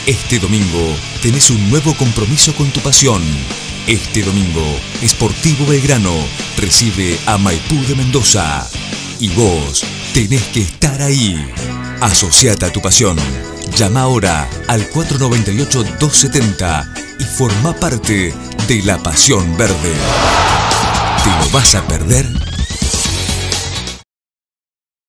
Este domingo tenés un nuevo compromiso con tu pasión. Este domingo, Sportivo Belgrano recibe a Maipú de Mendoza. Y vos tenés que estar ahí. Asociate a tu pasión. Llama ahora al 498-270 y forma parte de la Pasión Verde. ¿Te lo vas a perder?